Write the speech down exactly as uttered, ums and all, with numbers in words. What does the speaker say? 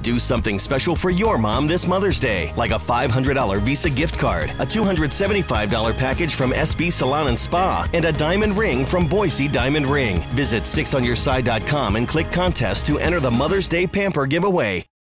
Do something special for your mom this Mother's Day, like a five hundred dollars Visa gift card, a two hundred seventy-five dollars package from S B Salon and Spa, and a diamond ring from Boise Diamond Ring. Visit six on your side dot com and click contest to enter the Mother's Day Pamper giveaway.